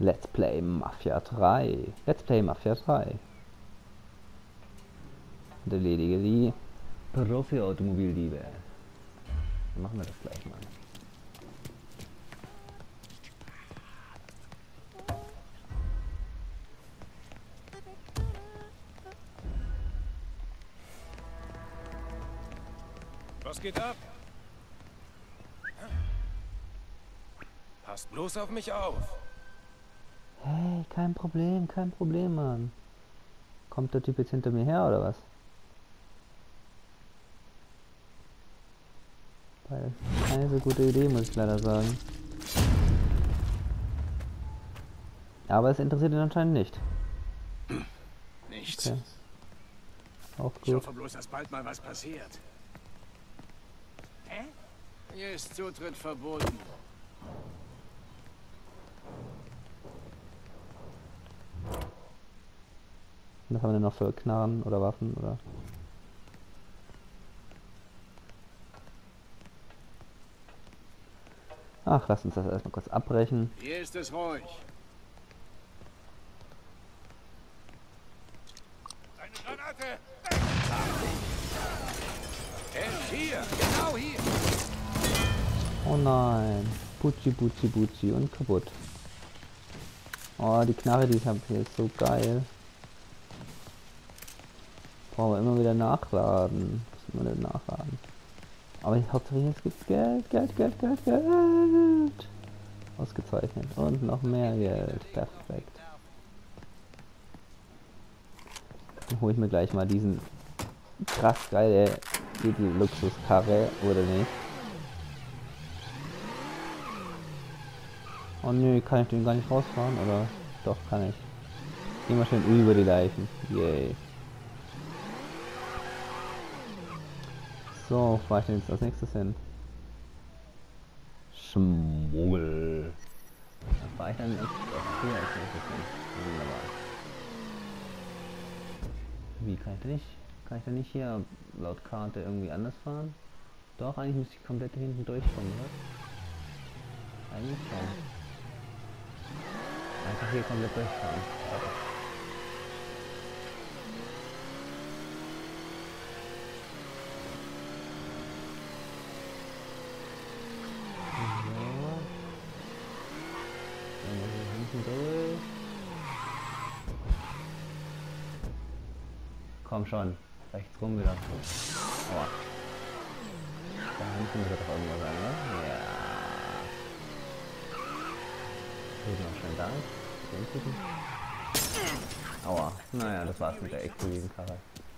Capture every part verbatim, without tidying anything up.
Let's Play Mafia drei. Let's Play Mafia drei. Und erledige die Profi-Automobildiebe. Dann machen wir das gleich mal. Was geht ab? Passt bloß auf mich auf. Hey, kein Problem, kein Problem, Mann. Kommt der Typ jetzt hinter mir her, oder was? Weil, keine so gute Idee, muss ich leider sagen. Aber es interessiert ihn anscheinend nicht. Nichts. Okay. Auch Ich gut. hoffe bloß, dass bald mal was passiert. Hä? Hier ist Zutritt verboten. Was haben wir denn noch für Knarren oder Waffen oder? Ach, lass uns das erstmal kurz abbrechen. Hier ist es ruhig. Eine Granate! Äh, hier! Genau hier! Oh nein. Bucci, Bucci, Bucci und kaputt. Oh, die Knarre, die ich habe hier, ist so geil. Brauchen wir immer wieder nachladen. Was immer denn nachladen? Aber die Hauptsache hier, es gibt Geld, Geld, Geld, Geld, Geld. Ausgezeichnet. Und noch mehr Geld. Perfekt. Dann hole ich mir gleich mal diesen krass geile Luxuskarre, oder nicht? Oh nö, kann ich den gar nicht rausfahren, oder? Doch, kann ich. Geh mal schön über die Leichen. Yay. So, wo fahr ich denn jetzt als nächstes hin? Schmuggel. Da fahr ich dann jetzt hier als nächstes hin. Wunderbar. Wie kann ich denn nicht? Kann ich denn nicht hier laut Karte irgendwie anders fahren? Doch, eigentlich müsste ich komplett hinten durchkommen, oder? Eigentlich schon. Einfach hier komplett durchfahren. Durch. Komm schon, rechts rum wieder. Oh. Da hinten wird doch irgendwo sein, oder? Ja. Hier noch schnell da. Den Typen. Aua. Naja, das war's mit der exklusiven Karre.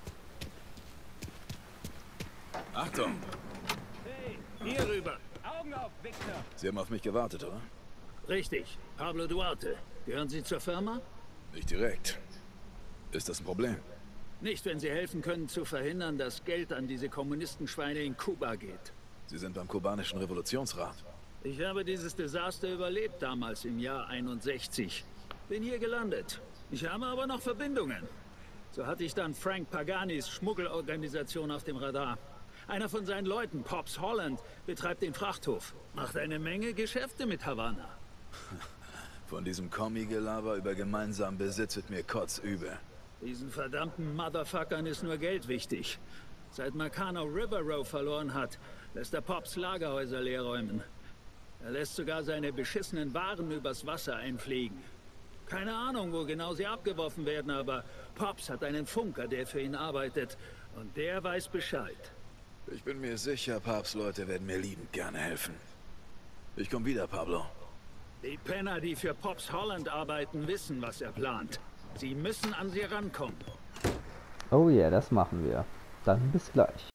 Achtung! Hey, hier rüber. Augen auf, Victor. Sie haben auf mich gewartet, oder? Richtig. Pablo Duarte. Gehören Sie zur Firma? Nicht direkt. Ist das ein Problem? Nicht, wenn Sie helfen können, zu verhindern, dass Geld an diese Kommunistenschweine in Kuba geht. Sie sind beim kubanischen Revolutionsrat. Ich habe dieses Desaster überlebt damals im Jahr einundsechzig. Bin hier gelandet. Ich habe aber noch Verbindungen. So hatte ich dann Frank Paganis Schmuggelorganisation auf dem Radar. Einer von seinen Leuten, Pops Holland, betreibt den Frachthof. Macht eine Menge Geschäfte mit Havanna. Von diesem Kommi-Gelaber über gemeinsamen Besitz wird mir kotzübel. Diesen verdammten Motherfuckern ist nur Geld wichtig. Seit Marcano River Row verloren hat, lässt er Pops Lagerhäuser leerräumen. Er lässt sogar seine beschissenen Waren übers Wasser einfliegen. Keine Ahnung, wo genau sie abgeworfen werden, aber Pops hat einen Funker, der für ihn arbeitet. Und der weiß Bescheid. Ich bin mir sicher, Papstleute werden mir liebend gerne helfen. Ich komme wieder, Pablo. Die Penner, die für Pops Holland arbeiten, wissen, was er plant. Sie müssen an sie rankommen. Oh ja, yeah, das machen wir. Dann bis gleich.